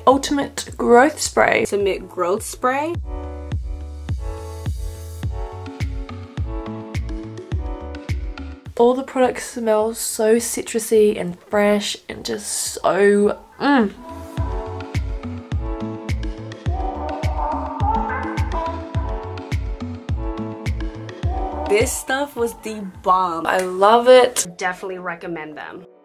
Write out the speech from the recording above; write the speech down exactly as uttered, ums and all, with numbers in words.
ultimate growth spray. Ultimate growth spray. All the products smell so citrusy and fresh and just so mm. This stuff was the bomb. I love it. Definitely recommend them.